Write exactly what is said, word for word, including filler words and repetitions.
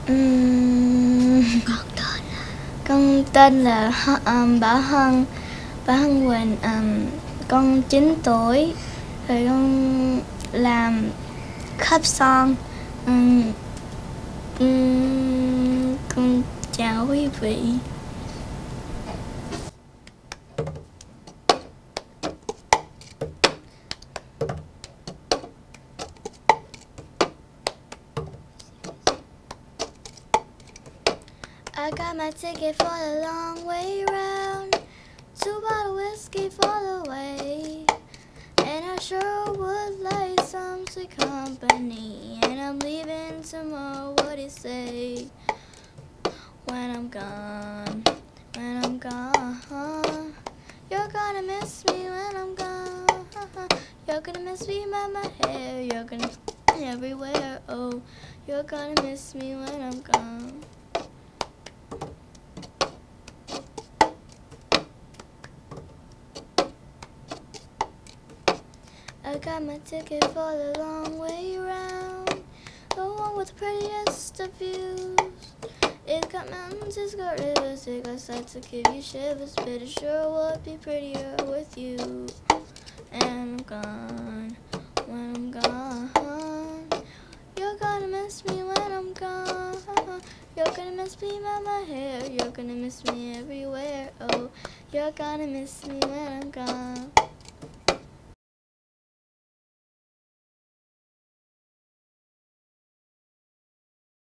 Ừm, Con tên là con tên là H- um, Bảo Hân, Bảo Hân Quỳnh. Um, con chín tuổi, rồi con làm khắp son. Um, um, con chào quý vị. I got my ticket for the long way round, two bottle whiskey for the way, and I sure would like some sweet company, and I'm leaving tomorrow. What do you say? When I'm gone, when I'm gone, you're gonna miss me when I'm gone. You're gonna miss me by my hair, you're gonna miss me everywhere. Oh, you're gonna miss me when I'm gone. I got my ticket for the long way round, the one with the prettiest of views. It's got mountains, it's got rivers, it got sights to give you shivers, but it sure would be prettier with you. And I'm gone, when I'm gone, you're gonna miss me when I'm gone. You're gonna miss me by my hair, you're gonna miss me everywhere. Oh, you're gonna miss me when I'm gone.